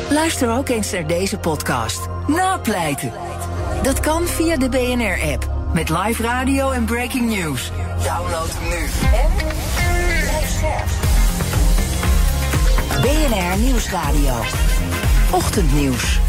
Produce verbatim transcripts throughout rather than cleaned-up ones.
Luister ook eens naar deze podcast. Napleiten. Dat kan via de B N R-app. Met live radio en breaking news. Download hem nu. En blijf scherp. B N R Nieuwsradio. Ochtendnieuws.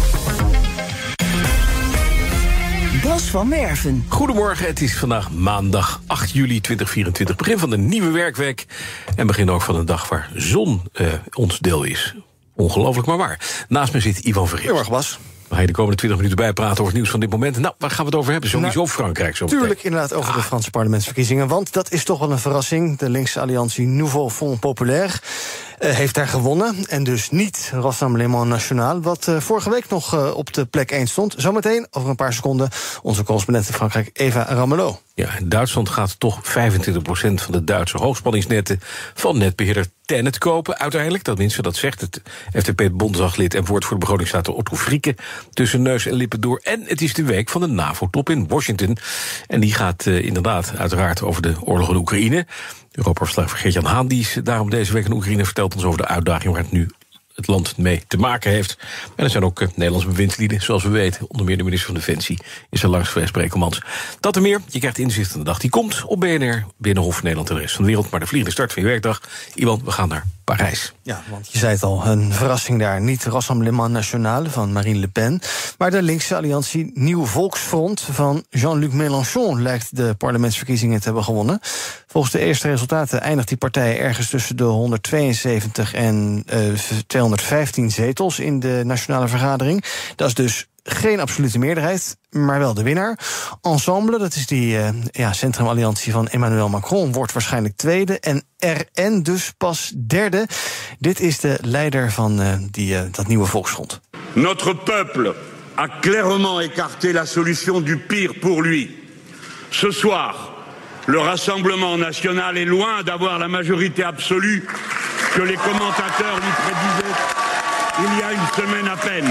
Bas van Merven. Goedemorgen, het is vandaag maandag acht juli tweeduizend vierentwintig. Begin van de nieuwe werkweek. En begin ook van een dag waar zon uh, ons deel is. Ongelooflijk maar waar. Naast me zit Ivan Verrips. Goedemorgen, Bas. We gaan je de komende twintig minuten bijpraten over het nieuws van dit moment. Nou, waar gaan we het over hebben? Sowieso nou, Frankrijk zo. Tuurlijk, inderdaad, over ah. de Franse parlementsverkiezingen. Want dat is toch wel een verrassing. De linkse alliantie Nouveau Front Populaire uh, heeft daar gewonnen. En dus niet Rassemblement National, wat uh, vorige week nog uh, op de plek één stond. Zometeen, over een paar seconden, onze correspondent in Frankrijk, Eva Ramelot. Ja, in Duitsland gaat toch vijfentwintig procent van de Duitse hoogspanningsnetten van netbeheerder Tennet kopen, uiteindelijk. Tenminste, dat zegt het F D P-bondsdaglid en woord voor de begrotingsstaat Otto Frieke tussen neus en lippen door. En het is de week van de NAVO-top in Washington. En die gaat uh, inderdaad uiteraard over de oorlog in Oekraïne. Europa-verslaggever Geert-Jan Haan, die is daarom deze week in Oekraïne, vertelt ons over de uitdaging waar het nu het land mee te maken heeft. En er zijn ook uh, Nederlandse bewindslieden, zoals we weten. Onder meer de minister van Defensie is er langs geweest, Brekelmans. Dat en meer, je krijgt inzicht in de dag die komt op B N R, Binnenhof, Nederland en de rest van de wereld. Maar de vliegende start van je werkdag, Iwan, we gaan naar Parijs. Ja, want je zei het al, een verrassing daar. Niet Rassemblement National van Marine Le Pen, maar de linkse alliantie Nieuw Volksfront van Jean-Luc Mélenchon lijkt de parlementsverkiezingen te hebben gewonnen. Volgens de eerste resultaten eindigt die partij ergens tussen de honderdtweeënzeventig en uh, tweehonderdvijftien zetels in de nationale vergadering. Dat is dus geen absolute meerderheid, maar wel de winnaar. Ensemble, dat is die uh, ja, centrumalliantie van Emmanuel Macron, wordt waarschijnlijk tweede. En R N dus pas derde. Dit is de leider van uh, die, uh, dat nieuwe Volksfront. Notre peuple a clairement écarté la solution du pire pour lui. Ce soir, le Rassemblement National est loin d'avoir la majorité absolue que les commentateurs lui prédisaient il y a une semaine à peine.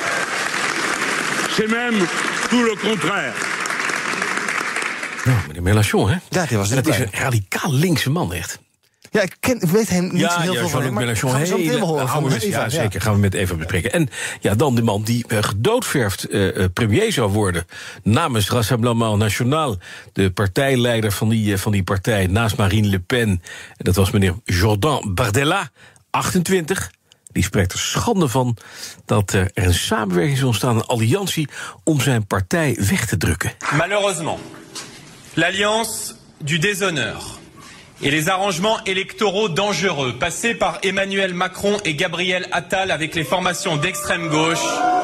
C'est même tout le contraire. Nou, meneer Mélenchon, hè? Ja, die was en dat is een radicaal linkse man, echt. Ja, ik, ken, ik weet hem niet ja, zo heel ja, veel van hem, maar Mélenchon, gaan we zo meteen horen van Eva. Ja, ja, zeker, gaan we met Eva bespreken. En ja, dan de man die uh, gedoodverfd uh, premier zou worden namens Rassemblement National, de partijleider van die, uh, van die partij, naast Marine Le Pen. Dat was meneer Jordan Bardella, achtentwintig. Die spreekt er schande van dat er een samenwerking is ontstaan, een alliantie om zijn partij weg te drukken. Malheureusement, l'alliance du déshonneur et les arrangements électoraux dangereux passés par Emmanuel Macron et Gabriel Attal avec les formations d'extrême gauche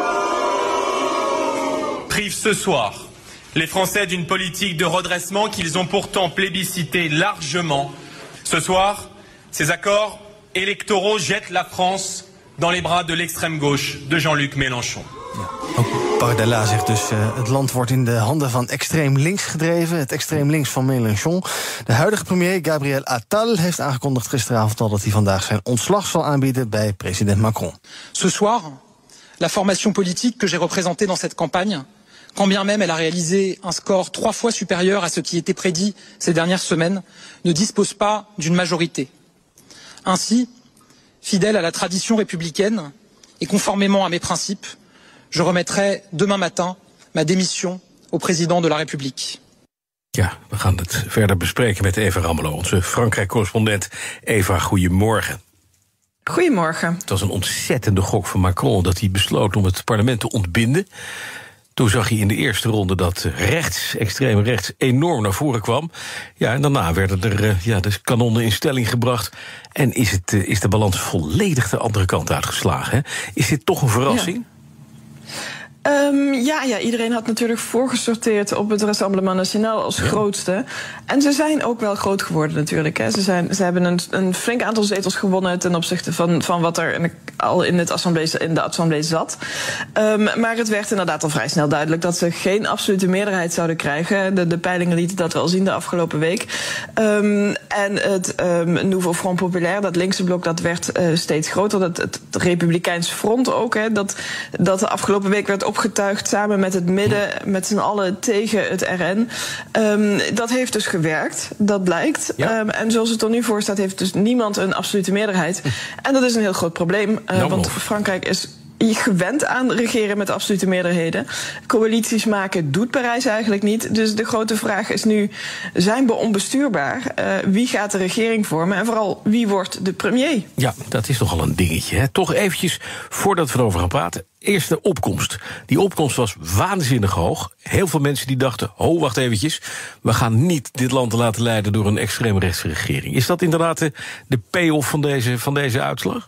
privent ce soir les Français d'une politique de redressement qu'ils ont pourtant plébiscité largement. Ce soir, ces accords électoraux jettent la France dans les bras de l'extrême gauche de Jean-Luc Mélenchon. Ja, ook Bardella zegt dus, uh, het land wordt in de handen van extreem links gedreven. Het extreem links van Mélenchon. De huidige premier Gabriel Attal heeft aangekondigd gisteravond al dat hij vandaag zijn ontslag zal aanbieden bij president Macron. Ce soir, la formation politique que j'ai représentée dans cette campagne, quand bien même elle a réalisé un score trois fois supérieur à ce qui était prédit ces dernières semaines, ne dispose pas d'une majorité. Ainsi, fidèle à la tradition républicaine et conformément à mes principes, je remettrai demain matin ma démission au président de la République. Ja, we gaan het verder bespreken met Eva Ramelot, onze Frankrijk-correspondent. Eva, goedemorgen. Goedemorgen. Het was een ontzettende gok van Macron dat hij besloot om het parlement te ontbinden. Toen zag hij in de eerste ronde dat rechts, extreem rechts, enorm naar voren kwam. Ja, en daarna werden er uh, ja, de kanonnen in stelling gebracht. En is, het, uh, is de balans volledig de andere kant uitgeslagen. Hè? Is dit toch een verrassing? Ja. Um, ja, ja, iedereen had natuurlijk voorgesorteerd op het Rassemblement National als ja. grootste. En ze zijn ook wel groot geworden natuurlijk. Hè. Ze, zijn, ze hebben een, een flink aantal zetels gewonnen ten opzichte van, van wat er in, al in, het assemblee, in de assemblee zat. Um, maar het werd inderdaad al vrij snel duidelijk dat ze geen absolute meerderheid zouden krijgen. De, de peilingen lieten dat wel zien de afgelopen week. Um, en het um, Nouveau Front Populaire, dat linkse blok, dat werd uh, steeds groter. Dat, het, het Republikeins Front ook, hè, dat, dat de afgelopen week werd opgetuigd samen met het midden, met z'n allen tegen het R N. Um, dat heeft dus gewerkt, dat blijkt. Ja. Um, en zoals het er nu voor staat, heeft dus niemand een absolute meerderheid. En dat is een heel groot probleem, uh, want Frankrijk is gewend aan regeren met absolute meerderheden. Coalities maken doet Parijs eigenlijk niet. Dus de grote vraag is nu, zijn we onbestuurbaar? Uh, wie gaat de regering vormen? En vooral, wie wordt de premier? Ja, dat is nogal een dingetje. Hè? Toch eventjes, voordat we erover gaan praten. Eerst de opkomst. Die opkomst was waanzinnig hoog. Heel veel mensen die dachten, ho, wacht eventjes. We gaan niet dit land laten leiden door een extreemrechtse regering. Is dat inderdaad de, de payoff van deze, van deze uitslag?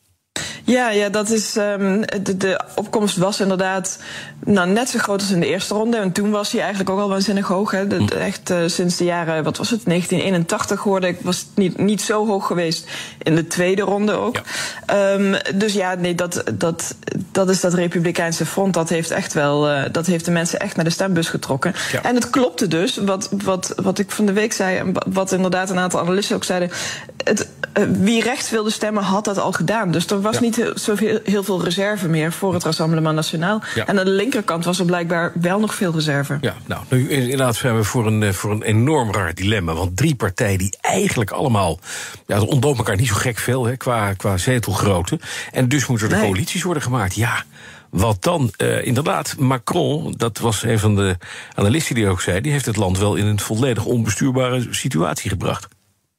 Ja, ja, dat is, um, de, de opkomst was inderdaad nou, net zo groot als in de eerste ronde. En toen was hij eigenlijk ook al waanzinnig hoog. Hè. De, echt uh, sinds de jaren, wat was het, negentien eenentachtig hoorde ik, was het niet, niet zo hoog geweest in de tweede ronde ook. Ja. Um, dus ja, nee, dat, dat, dat is dat Republikeinse front. Dat heeft echt wel, uh, dat heeft de mensen echt naar de stembus getrokken. Ja. En het klopte dus, wat, wat, wat ik van de week zei, en wat inderdaad een aantal analisten ook zeiden. Het, uh, wie rechts wilde stemmen had dat al gedaan. Dus er was ja. niet zoveel heel veel reserve meer voor het Rassemblement National. Ja. En aan de linkerkant was er blijkbaar wel nog veel reserve. Ja, nou, nu inderdaad zijn we voor een, voor een enorm raar dilemma. Want drie partijen die eigenlijk allemaal, ja, ze ontdoen elkaar niet zo gek veel, hè, qua, qua zetelgrootte. En dus moeten er nee. coalities worden gemaakt. Ja, wat dan? Uh, inderdaad, Macron, dat was een van de analisten die ook zei, die heeft het land wel in een volledig onbestuurbare situatie gebracht.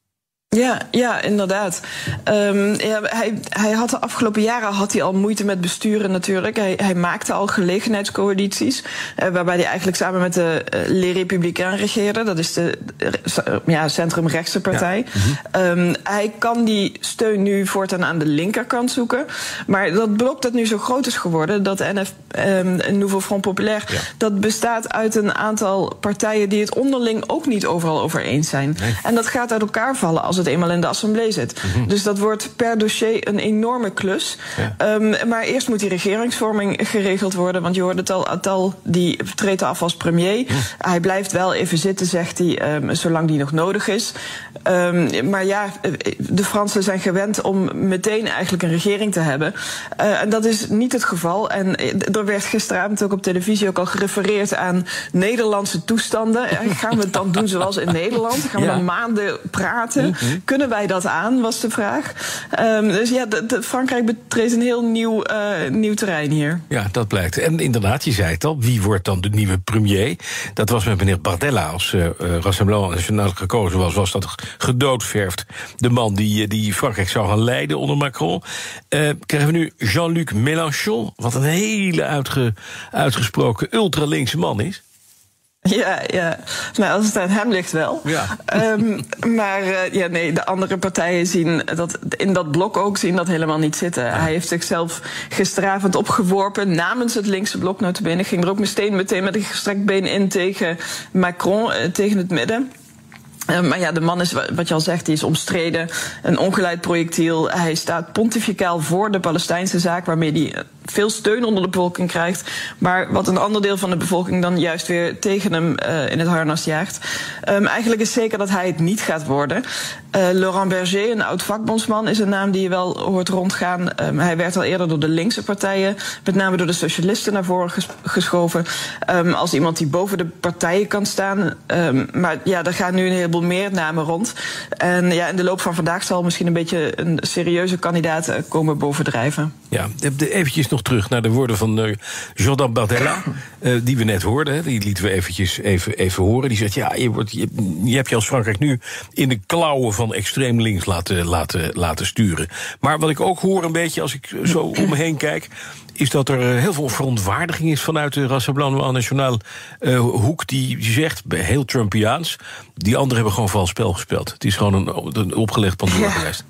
Ja, ja, inderdaad. Um, ja, hij, hij had de afgelopen jaren had hij al moeite met besturen natuurlijk. Hij, hij maakte al gelegenheidscoalities, uh, waarbij hij eigenlijk samen met de uh, Les Républicains regeerde. Dat is de uh, ja, centrumrechtse partij. Ja. Mm-hmm. Um, hij kan die steun nu voortaan aan de linkerkant zoeken. Maar dat blok dat nu zo groot is geworden, dat N F, um, Nouveau Front Populaire, ja. dat bestaat uit een aantal partijen die het onderling ook niet overal over eens zijn. Nee. En dat gaat uit elkaar vallen als het eenmaal in de assemblée zit. Mm-hmm. Dus dat wordt per dossier een enorme klus. Ja. Um, maar eerst moet die regeringsvorming geregeld worden, want je hoorde het al, Attal die treedt af als premier. Mm. Hij blijft wel even zitten, zegt hij, um, zolang die nog nodig is. Um, maar ja, de Fransen zijn gewend om meteen eigenlijk een regering te hebben. Uh, en dat is niet het geval. En er werd gisteravond ook op televisie ook al gerefereerd aan Nederlandse toestanden. Gaan we het dan doen zoals in Nederland? Gaan we ja. dan maanden praten? Mm-hmm. Kunnen wij dat aan, was de vraag. Um, dus ja, de, de Frankrijk betreedt een heel nieuw, uh, nieuw terrein hier. Ja, dat blijkt. En inderdaad, je zei het al, wie wordt dan de nieuwe premier? Dat was met meneer Bardella, als uh, Rassemblement National gekozen was, was dat gedoodverfd. De man die, die Frankrijk zou gaan leiden onder Macron. Uh, krijgen we nu Jean-Luc Mélenchon, wat een hele uitge, uitgesproken ultralinkse man is. Ja, ja. Nou, als het aan hem ligt wel. Ja. Um, maar uh, ja, nee, de andere partijen zien dat in dat blok ook zien dat helemaal niet zitten. Ja. Hij heeft zichzelf gisteravond opgeworpen namens het linkse blok nota bene. Ging er ook meteen, meteen met een gestrekt been in tegen Macron, uh, tegen het midden. Uh, maar ja, de man is, wat je al zegt, die is omstreden. Een ongeleid projectiel. Hij staat pontificaal voor de Palestijnse zaak, waarmee hij veel steun onder de bevolking krijgt. Maar wat een ander deel van de bevolking dan juist weer tegen hem uh, in het harnas jaagt. Um, eigenlijk is zeker dat hij het niet gaat worden. Uh, Laurent Berger, een oud vakbondsman, is een naam die je wel hoort rondgaan. Um, hij werd al eerder door de linkse partijen, met name door de socialisten, naar voren ges- geschoven. Um, als iemand die boven de partijen kan staan. Um, maar ja, er gaan nu een heleboel meer namen rond. En ja, in de loop van vandaag zal misschien een beetje een serieuze kandidaat komen bovendrijven. Ja, eventjes nog terug naar de woorden van uh, Jordan Bardella, uh, die we net hoorden. Hè, die lieten we eventjes even, even horen. Die zegt, ja, je, wordt, je, je hebt je als Frankrijk nu in de klauwen van extreem links laten, laten, laten sturen. Maar wat ik ook hoor een beetje als ik zo om me heen kijk, is dat er heel veel verontwaardiging is vanuit de Rassemblement National uh, hoek, die, die zegt, heel Trumpiaans, die anderen hebben gewoon vals spel gespeeld. Het is gewoon een, een opgelegd Pandora geweest.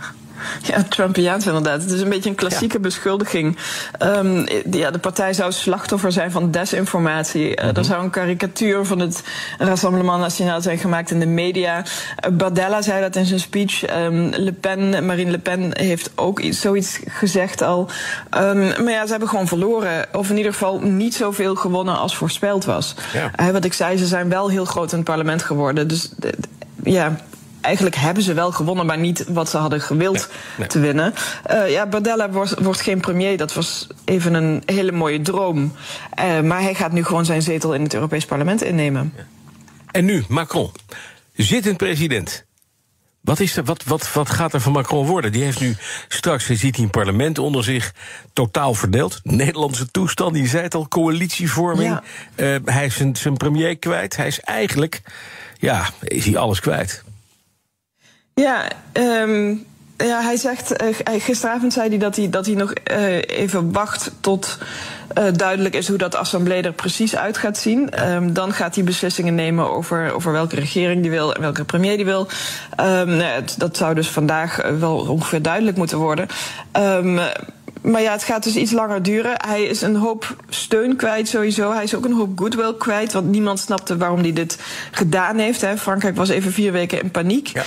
Ja, Trumpiaans inderdaad. Het is een beetje een klassieke ja. beschuldiging. Um, ja, de partij zou slachtoffer zijn van desinformatie. Uh, mm-hmm. Er zou een karikatuur van het Rassemblement National zijn gemaakt in de media. Uh, Bardella zei dat in zijn speech. Um, Le Pen, Marine Le Pen heeft ook iets, zoiets gezegd al. Um, maar ja, ze hebben gewoon verloren. Of in ieder geval niet zoveel gewonnen als voorspeld was. Ja. Uh, wat ik zei, ze zijn wel heel groot in het parlement geworden. Dus uh, ja... Eigenlijk hebben ze wel gewonnen, maar niet wat ze hadden gewild nee, nee. te winnen. Uh, ja, Bardella wordt, wordt geen premier. Dat was even een hele mooie droom. Uh, maar hij gaat nu gewoon zijn zetel in het Europees Parlement innemen. En nu, Macron. Zittend president. Wat, is er, wat, wat, wat gaat er van Macron worden? Die heeft nu straks, je ziet hij een parlement onder zich, totaal verdeeld. Nederlandse toestand, die zei het al, coalitievorming. Ja. Uh, hij is zijn, zijn premier kwijt. Hij is eigenlijk, ja, is hij alles kwijt. Ja, um, ja hij zegt, uh, gisteravond zei hij dat hij, dat hij nog uh, even wacht tot uh, duidelijk is hoe dat assemblee er precies uit gaat zien. Um, dan gaat hij beslissingen nemen over, over welke regering die wil en welke premier die wil. Um, nou, dat zou dus vandaag wel ongeveer duidelijk moeten worden. Um, Maar ja, het gaat dus iets langer duren. Hij is een hoop steun kwijt sowieso. Hij is ook een hoop goodwill kwijt, want niemand snapte waarom hij dit gedaan heeft. Hè. Frankrijk was even vier weken in paniek. Ja.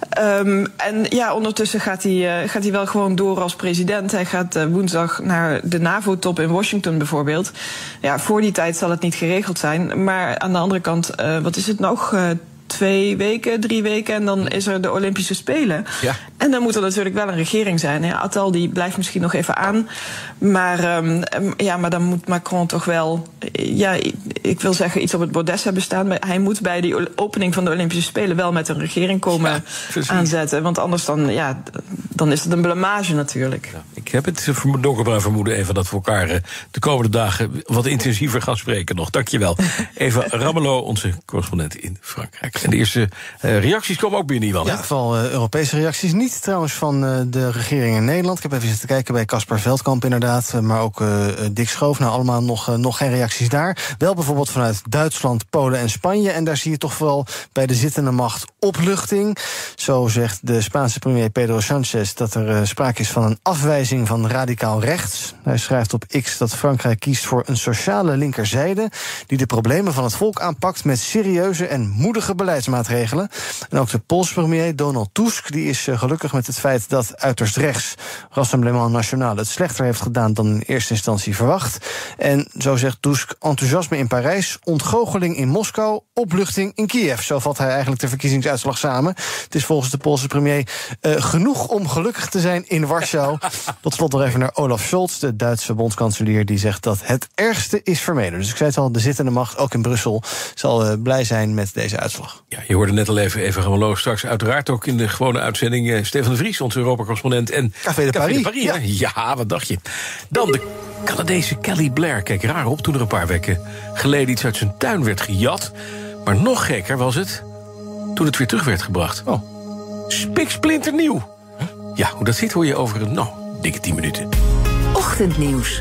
Um, en ja, ondertussen gaat hij, uh, gaat hij wel gewoon door als president. Hij gaat uh, woensdag naar de NAVO-top in Washington bijvoorbeeld. Ja, voor die tijd zal het niet geregeld zijn. Maar aan de andere kant, uh, wat is het nog? Uh, Twee weken, drie weken en dan is er de Olympische Spelen. Ja. En dan moet er natuurlijk wel een regering zijn. Ja, Attal die blijft misschien nog even aan. Maar, um, ja, maar dan moet Macron toch wel, ja, ik wil zeggen iets op het bordes hebben staan. Maar hij moet bij die opening van de Olympische Spelen wel met een regering komen ja, aanzetten. Want anders dan, ja, dan is het een blamage natuurlijk. Ja, ik heb het donkerbruin vermoeden even dat we elkaar de komende dagen wat intensiever gaan spreken nog. Dankjewel. Eva Ramelow, onze correspondent in Frankrijk. En de eerste uh, reacties komen ook binnen, Iwan. Ja, vooral uh, Europese reacties niet. Trouwens van uh, de regering in Nederland. Ik heb even zitten kijken bij Caspar Veldkamp inderdaad. Uh, maar ook uh, Dick Schoof. Nou, allemaal nog, uh, nog geen reacties daar. Wel bijvoorbeeld vanuit Duitsland, Polen en Spanje. En daar zie je toch vooral bij de zittende macht opluchting. Zo zegt de Spaanse premier Pedro Sánchez dat er uh, sprake is van een afwijzing van radicaal rechts. Hij schrijft op X dat Frankrijk kiest voor een sociale linkerzijde die de problemen van het volk aanpakt met serieuze en moedige beleidsmaatregelen. En ook de Poolse premier Donald Tusk die is uh, gelukkig met het feit dat uiterst rechts Rassemblement National het slechter heeft gedaan dan in eerste instantie verwacht. En zo zegt Tusk enthousiasme in Parijs, ontgoocheling in Moskou, opluchting in Kiev. Zo vat hij eigenlijk de verkiezingsuitslag samen. Het is volgens de Poolse premier uh, genoeg om gelukkig te zijn in Warschau. Tot slot nog even naar Olaf Scholz, de Duitse bondskanselier, die zegt dat het ergste is vermeden. Dus ik zei het al, de zittende macht, ook in Brussel, zal uh, blij zijn met deze uitslag. Ja, je hoorde net al even Eva Ramelow, straks uiteraard ook in de gewone uitzending uh, Stefan de Vries, onze Europa-correspondent. En Café de Paris. De Paris ja. ja, wat dacht je? Dan de Canadese Kelly Blair keek raar op toen er een paar weken geleden iets uit zijn tuin werd gejat. Maar nog gekker was het toen het weer terug werd gebracht. Oh. Spiksplinternieuw. Huh? Ja, hoe dat zit hoor je over een, nou, dikke tien minuten. Ochtendnieuws.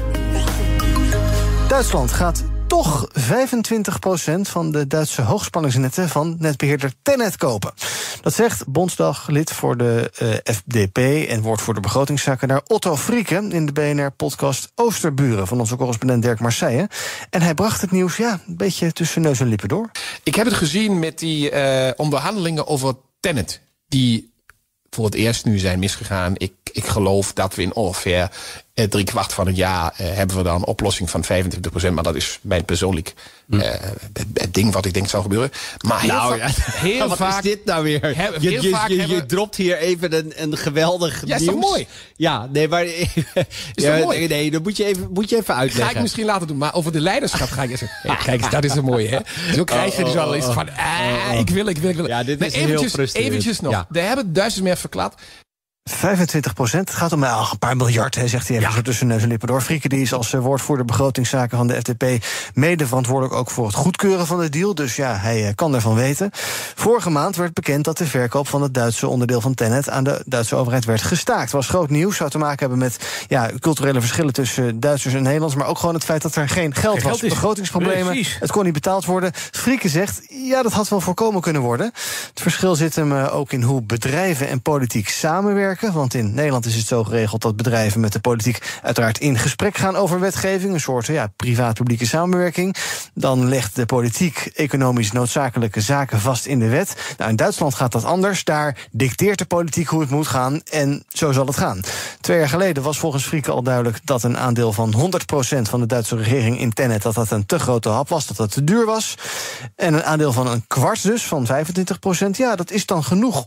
Duitsland gaat toch vijfentwintig procent van de Duitse hoogspanningsnetten van netbeheerder Tennet kopen. Dat zegt Bondsdaglid voor de uh, F D P en woordvoerder begrotingszaken naar Otto Frieke in de B N R-podcast Oosterburen van onze correspondent Dirk Marseille. En hij bracht het nieuws ja, een beetje tussen neus en lippen door. Ik heb het gezien met die uh, onderhandelingen over Tennet, die voor het eerst nu zijn misgegaan. Ik, ik geloof dat we in ongeveer eh, drie kwart van het jaar eh, hebben we dan een oplossing van vijfentwintig procent. Maar dat is mijn persoonlijk eh, het, het ding wat ik denk zal gebeuren. Maar heel, nou, va- ja. heel wat vaak... is dit nou weer? Heel, je, heel je, vaak je, hebben... je dropt hier even een, een geweldig ja, nieuws. is toch mooi? Ja, nee, maar... Is ja, toch mooi? Nee, dat moet je, even, moet je even uitleggen. Ga ik misschien later doen, maar over de leiderschap ga ik eens... Ja, kijk eens, dat is een mooie, hè? Zo krijg je dus al eens van... Ah, ik wil, ik wil, ik wil. Ja, dit maar is eventjes, heel frustrerend. eventjes nog. Ja. Daar hebben Duitsers verklaard. vijfentwintig procent. Het gaat om uh, een paar miljard, he, zegt hij even ja. zo tussen neus en lippen door. Frieke die is als uh, woordvoerder begrotingszaken van de F D P mede verantwoordelijk ook voor het goedkeuren van de deal. Dus ja, hij uh, kan ervan weten. Vorige maand werd bekend dat de verkoop van het Duitse onderdeel van Tennet aan de Duitse overheid werd gestaakt. Het was groot nieuws, zou te maken hebben met ja, culturele verschillen tussen Duitsers en Nederlanders, maar ook gewoon het feit dat er geen geld geen was. Geld begrotingsproblemen, precies. Het kon niet betaald worden. Frieke zegt, ja, dat had wel voorkomen kunnen worden. Het verschil zit hem uh, ook in hoe bedrijven en politiek samenwerken, want in Nederland is het zo geregeld dat bedrijven met de politiek uiteraard in gesprek gaan over wetgeving, een soort ja, privaat-publieke samenwerking. Dan legt de politiek economisch noodzakelijke zaken vast in de wet. Nou, in Duitsland gaat dat anders. Daar dicteert de politiek hoe het moet gaan en zo zal het gaan. Twee jaar geleden was volgens Frieke al duidelijk dat een aandeel van honderd procent van de Duitse regering in Tennet dat dat een te grote hap was, dat dat te duur was. En een aandeel van een kwart dus, van vijfentwintig procent, ja, dat is dan genoeg om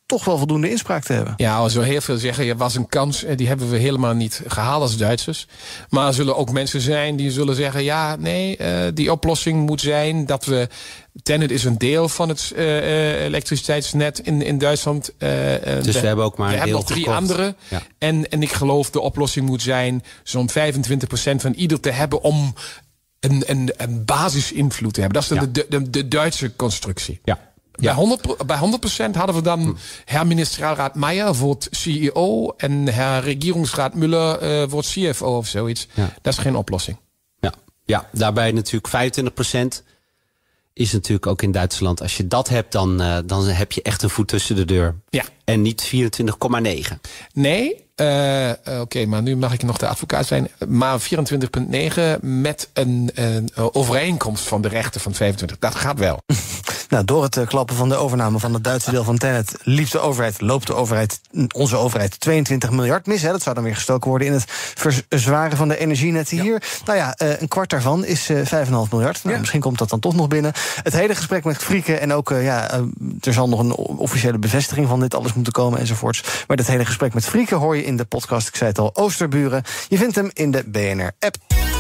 toch wel voldoende inspraak te hebben. Ja, er zullen heel veel zeggen, er was een kans, die hebben we helemaal niet gehaald als Duitsers. Maar er zullen ook mensen zijn die zullen zeggen, ja, nee, uh, die oplossing moet zijn dat we... TenneT is een deel van het uh, elektriciteitsnet in, in Duitsland. Uh, dus we, we hebben ook maar een we deel hebben nog drie gekocht. andere. Ja. En, en ik geloof de oplossing moet zijn zo'n vijfentwintig procent van ieder te hebben om een, een, een basisinvloed te hebben. Dat is Ja. de, de, de, de Duitse constructie. Ja. Bij, honderd, bij honderd procent hadden we dan Herr Ministerraad Meijer wordt C E O en Herr Regierungsraad Müller uh, wordt C F O of zoiets. Ja. Dat is geen oplossing. Ja, ja, daarbij natuurlijk vijfentwintig procent is natuurlijk ook in Duitsland. Als je dat hebt, dan, uh, dan heb je echt een voet tussen de deur. Ja. En niet vierentwintig komma negen. Nee, uh, oké, okay, maar nu mag ik nog de advocaat zijn. Maar vierentwintig komma negen met een, een overeenkomst van de rechten van vijfentwintig. Dat gaat wel. Nou, door het uh, klappen van de overname van het Duitse deel van TenneT liep de overheid, loopt de overheid, onze overheid, tweeëntwintig miljard mis. Hè. Dat zou dan weer gestoken worden in het verzwaren van de energienetten ja. hier. Nou ja, uh, een kwart daarvan is uh, vijf komma vijf miljard. Nou, ja. Misschien komt dat dan toch nog binnen. Het hele gesprek met Frieke en ook, uh, ja, uh, er zal nog een officiële bevestiging van dit alles moeten komen enzovoorts. Maar dat hele gesprek met Frieke hoor je in de podcast, ik zei het al, Oosterburen. Je vindt hem in de B N R-app.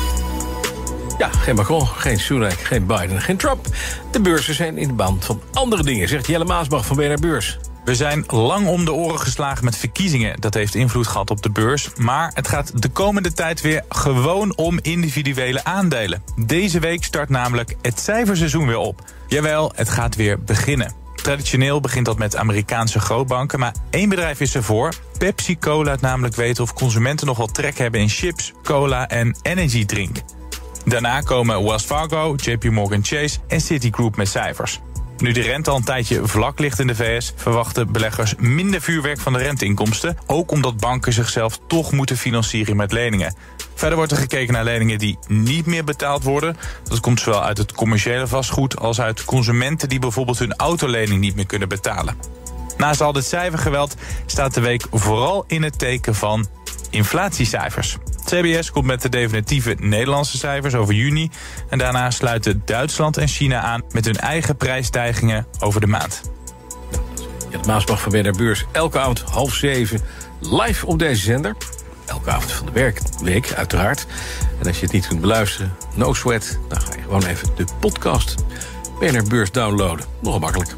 Ja, geen Macron, geen Sunak, geen Biden, geen Trump. De beurzen zijn in de band van andere dingen, zegt Jelle Maasbach van B N R Beurs. We zijn lang om de oren geslagen met verkiezingen. Dat heeft invloed gehad op de beurs. Maar het gaat de komende tijd weer gewoon om individuele aandelen. Deze week start namelijk het cijferseizoen weer op. Jawel, het gaat weer beginnen. Traditioneel begint dat met Amerikaanse grootbanken, maar één bedrijf is ervoor. PepsiCo laat namelijk weten of consumenten nog wel trek hebben in chips, cola en energy drink. Daarna komen Wells Fargo, J P Morgan Chase en Citigroup met cijfers. Nu de rente al een tijdje vlak ligt in de V S, verwachten beleggers minder vuurwerk van de renteinkomsten. Ook omdat banken zichzelf toch moeten financieren met leningen. Verder wordt er gekeken naar leningen die niet meer betaald worden. Dat komt zowel uit het commerciële vastgoed als uit consumenten die bijvoorbeeld hun autolening niet meer kunnen betalen. Naast al dit cijfergeweld staat de week vooral in het teken van inflatiecijfers. C B S komt met de definitieve Nederlandse cijfers over juni. En daarna sluiten Duitsland en China aan met hun eigen prijsstijgingen over de maand. Ja, de Maasbach van B N R Beurs, elke avond half zeven live op deze zender. Elke avond van de werkweek, uiteraard. En als je het niet kunt beluisteren, no sweat, dan ga je gewoon even de podcast B N R Beurs downloaden. Nogal makkelijk.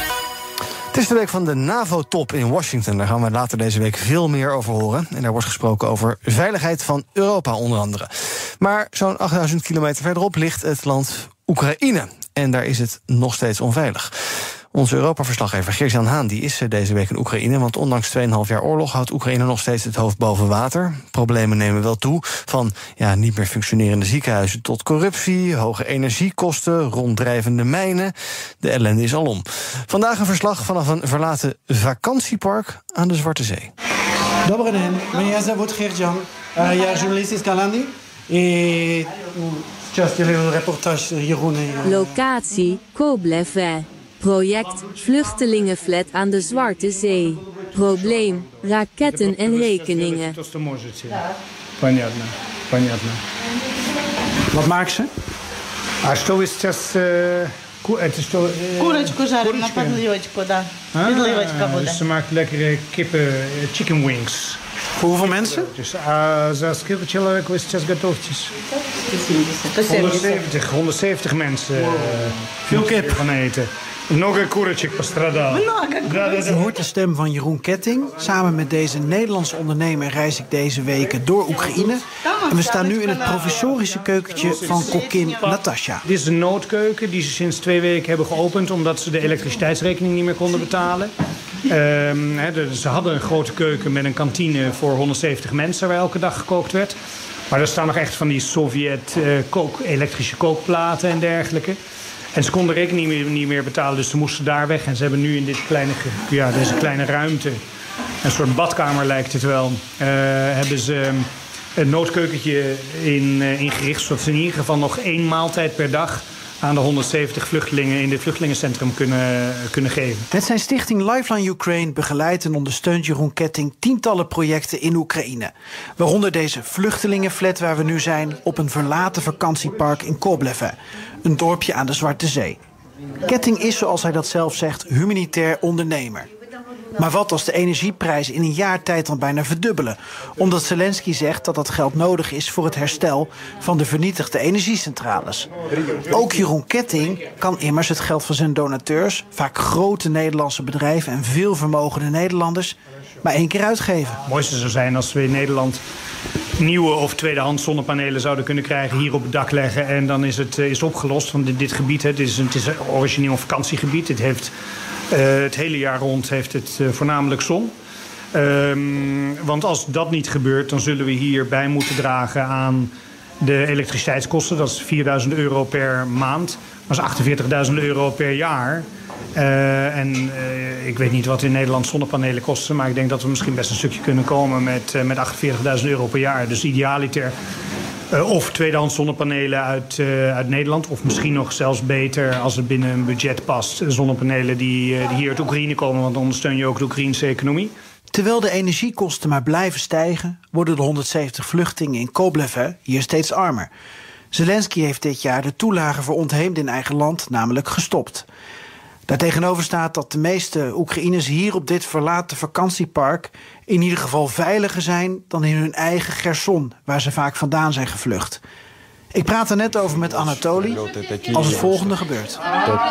Het is de week van de NAVO-top in Washington. Daar gaan we later deze week veel meer over horen. En daar wordt gesproken over veiligheid van Europa onder andere. Maar zo'n achtduizend kilometer verderop ligt het land Oekraïne. En daar is het nog steeds onveilig. Onze Europa-verslaggever Geert-Jan Haan die is deze week in Oekraïne. Want ondanks twee komma vijf jaar oorlog houdt Oekraïne nog steeds het hoofd boven water. Problemen nemen wel toe. Van ja, niet meer functionerende ziekenhuizen tot corruptie, hoge energiekosten, ronddrijvende mijnen. De ellende is alom. Vandaag een verslag vanaf een verlaten vakantiepark aan de Zwarte Zee. Добрий день, меня зовут Geert-Jan. Uh, я журналист из Голландии. И сейчас делаю репортаж Jeroen. Locatie Koblewe. Project Vluchtelingenflat aan de Zwarte Zee. Probleem raketten en rekeningen. Понятно, понятно. Wat maakt ze? А что вы сейчас... Это что? Курочку жарим на подливочку, да. Подливочка будет. Ze maakt lekkere kippen, chicken wings. Voor hoeveel mensen? А за сколько человек вы сейчас готовитесь? honderdzeventig, honderdzeventig mensen. Veel kip van eten. Много курочек пострадало. Je hoort de stem van Jeroen Ketting. Samen met deze Nederlandse ondernemer reis ik deze weken door Oekraïne. En we staan nu in het provisorische keukentje van kokkin Natasja. Dit is een noodkeuken die ze sinds twee weken hebben geopend omdat ze de elektriciteitsrekening niet meer konden betalen. Um, he, de, ze hadden een grote keuken met een kantine voor honderdzeventig mensen waar elke dag gekookt werd. Maar er staan nog echt van die Sovjet uh, kook, elektrische kookplaten en dergelijke. En ze konden de rekening niet meer, niet meer betalen, dus ze moesten daar weg. En ze hebben nu in dit kleine, ja, deze kleine ruimte, een soort badkamer lijkt het wel, uh, hebben ze een noodkeukentje in, uh, ingericht. Zodat ze in ieder geval nog één maaltijd per dag aan de honderdzeventig vluchtelingen in dit vluchtelingencentrum kunnen, kunnen geven. Met zijn stichting Lifeline Ukraine begeleidt en ondersteunt Jeroen Ketting tientallen projecten in Oekraïne. Waaronder deze vluchtelingenflat waar we nu zijn op een verlaten vakantiepark in Koblewe. Een dorpje aan de Zwarte Zee. Ketting is, zoals hij dat zelf zegt, humanitair ondernemer. Maar wat als de energieprijzen in een jaar tijd dan bijna verdubbelen? Omdat Zelensky zegt dat dat geld nodig is voor het herstel van de vernietigde energiecentrales. Ook Jeroen Ketting kan immers het geld van zijn donateurs, vaak grote Nederlandse bedrijven en veel vermogende Nederlanders, maar één keer uitgeven. Het mooiste zou zijn als we in Nederland nieuwe of tweedehands zonnepanelen zouden kunnen krijgen, hier op het dak leggen en dan is het is opgelost. Want dit, dit gebied, het is, een, het is een origineel vakantiegebied. Het heeft uh, het hele jaar rond heeft het uh, voornamelijk zon. Um, want als dat niet gebeurt, dan zullen we hier bij moeten dragen aan de elektriciteitskosten. Dat is vierduizend euro per maand. Dat is achtenveertigduizend euro per jaar. Uh, en uh, ik weet niet wat in Nederland zonnepanelen kosten, maar ik denk dat we misschien best een stukje kunnen komen met, uh, met achtenveertigduizend euro per jaar. Dus idealiter uh, of tweedehands zonnepanelen uit, uh, uit Nederland, of misschien nog zelfs beter als het binnen een budget past. Zonnepanelen die, uh, die hier uit Oekraïne komen, want dan ondersteun je ook de Oekraïnse economie. Terwijl de energiekosten maar blijven stijgen, worden de honderdzeventig vluchtelingen in Koblev hier steeds armer. Zelensky heeft dit jaar de toelage voor ontheemden in eigen land namelijk gestopt. Daartegenover staat dat de meeste Oekraïners hier op dit verlaten vakantiepark in ieder geval veiliger zijn dan in hun eigen Gerson, waar ze vaak vandaan zijn gevlucht. Ik praat er net over met Anatoly als het volgende gebeurt.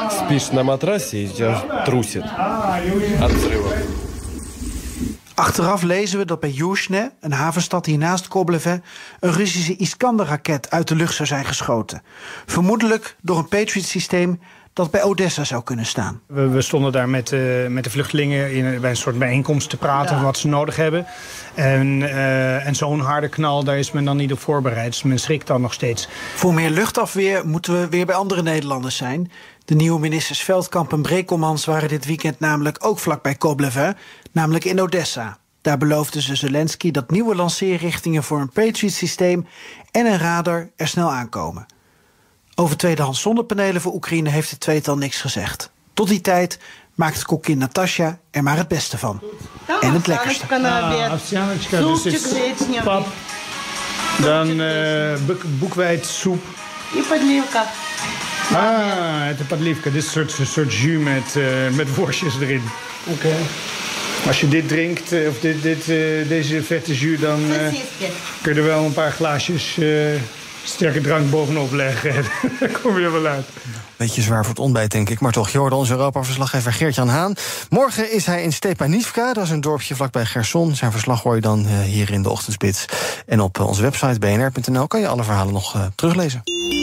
Achteraf lezen we dat bij Yuzhne, een havenstad hiernaast Koblev, een Russische Iskander-raket uit de lucht zou zijn geschoten. Vermoedelijk door een Patriot-systeem dat bij Odessa zou kunnen staan. We, we stonden daar met, uh, met de vluchtelingen in, bij een soort bijeenkomst te praten over wat ze nodig hebben. En, uh, en zo'n harde knal, daar is men dan niet op voorbereid. Dus men schrikt dan nog steeds. Voor meer luchtafweer moeten we weer bij andere Nederlanders zijn. De nieuwe ministers Veldkamp en Brekelmans waren dit weekend namelijk ook vlakbij Koblev, namelijk in Odessa. Daar beloofden ze Zelensky dat nieuwe lanceerrichtingen voor een Patriot-systeem en een radar er snel aankomen. Over tweedehands zonnepanelen voor Oekraïne heeft het tweetal niks gezegd. Tot die tijd maakt kokkin Natasja er maar het beste van. En het lekkerste. Ah, Овсяночка, dus is pap. Dan uh, boekwijdsoep. И подливка. Ah, het is подливка. Dit is een soort, soort jus met, uh, met worstjes erin. Oké. Okay. Als je dit drinkt, uh, of dit, dit, uh, deze vette jus, dan uh, kun je er wel een paar glaasjes Uh, sterke drank bovenop leggen. Daar kom je er wel uit. Beetje zwaar voor het ontbijt, denk ik. Maar toch, je hoorde onze Europa-verslaggever Geert-Jan Haan. Morgen is hij in Stepanivka, dat is een dorpje vlakbij Gerson. Zijn verslag hoor je dan uh, hier in de ochtendspits. En op uh, onze website b n r punt n l kan je alle verhalen nog uh, teruglezen.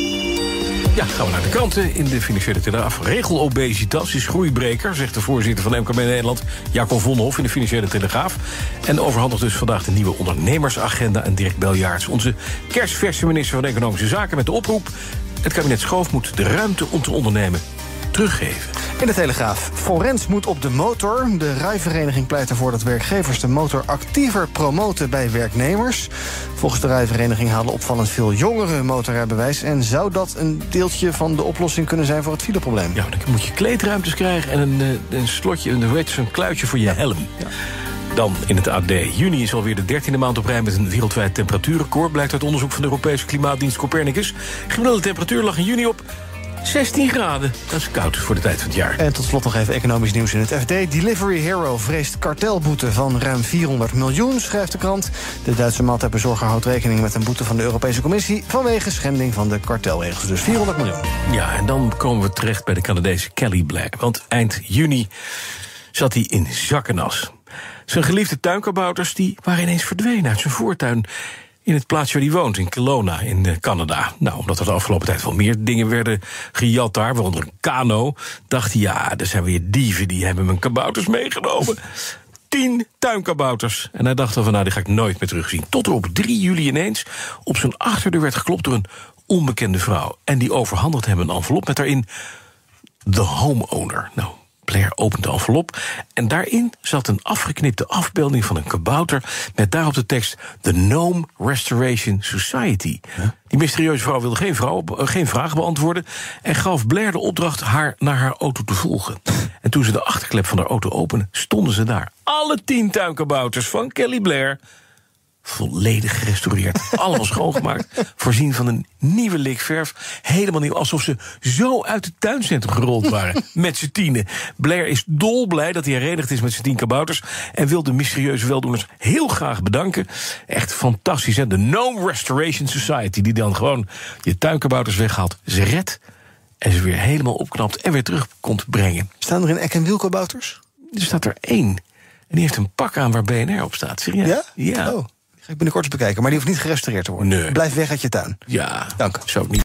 Ja, gaan we naar de kranten. In de Financiële Telegraaf. Regelobesitas is groeibreker, zegt de voorzitter van M K B Nederland, Jacob Vonhoff, in de Financiële Telegraaf. En overhandigt dus vandaag de nieuwe ondernemersagenda en Dirk Beljaerts, onze kerstverse minister van Economische Zaken, met de oproep: het kabinet Schoof moet de ruimte om te ondernemen teruggeven. In de Telegraaf. Forens moet op de motor. De rijvereniging pleit ervoor dat werkgevers de motor actiever promoten bij werknemers. Volgens de rijvereniging halen opvallend veel jongeren een motorrijbewijs. En zou dat een deeltje van de oplossing kunnen zijn voor het fileprobleem? Ja, dan moet je kleedruimtes krijgen en een, een slotje, een, een kluitje voor je helm. Ja. Dan in het A D. Juni is alweer de dertiende maand op rij met een wereldwijd temperatuurrecord, blijkt uit onderzoek van de Europese Klimaatdienst Copernicus. Gemiddelde temperatuur lag in juni op zestien graden. Dat is koud voor de tijd van het jaar. En tot slot nog even economisch nieuws in het F D. Delivery Hero vreest kartelboete van ruim vierhonderd miljoen, schrijft de krant. De Duitse maaltijdbezorger houdt rekening met een boete van de Europese Commissie vanwege schending van de kartelregels. Dus vierhonderd miljoen. Ja, en dan komen we terecht bij de Canadese Kelly Black. Want eind juni zat hij in zak en as. Zijn geliefde tuinkabouters die waren ineens verdwenen uit zijn voortuin in het plaatsje waar hij woont, in Kelowna, in Canada. Nou, omdat er de afgelopen tijd wel meer dingen werden gejat daar, waaronder een kano, dacht hij, ja, er zijn weer dieven, die hebben mijn kabouters meegenomen. Tien tuinkabouters. En hij dacht al van, nou, die ga ik nooit meer terugzien. Tot er op drie juli ineens op zijn achterdeur werd geklopt door een onbekende vrouw. En die overhandigde hem een envelop met daarin The Homeowner. Nou, Blair opent de envelop en daarin zat een afgeknipte afbeelding van een kabouter met daarop de tekst The Gnome Restoration Society. Huh? Die mysterieuze vrouw wilde geen, vrouw, geen vragen beantwoorden en gaf Blair de opdracht haar naar haar auto te volgen. En toen ze de achterklep van haar auto opende, stonden ze daar. Alle tien tuinkabouters van Kelly Blair volledig gerestaureerd. Allemaal schoongemaakt. Voorzien van een nieuwe likverf. Helemaal nieuw. Alsof ze zo uit het tuincentrum gerold waren. Met z'n tienen. Blair is dolblij dat hij herenigd is met zijn tien kabouters. En wil de mysterieuze weldoeners heel graag bedanken. Echt fantastisch, hè? De Gnome Restoration Society. Die dan gewoon je tuinkabouters weghaalt. Ze redt. En ze weer helemaal opknapt. En weer terug komt brengen. Staan er in Eck en Wiel kabouters? Er staat er één. En die heeft een pak aan waar B N R op staat. Serieus? Ja? Ja. Oh, die ga ik binnenkort eens bekijken. Maar die hoeft niet gerestaureerd te worden. Nee. Blijf weg uit je tuin. Ja, dank. Zou ik niet.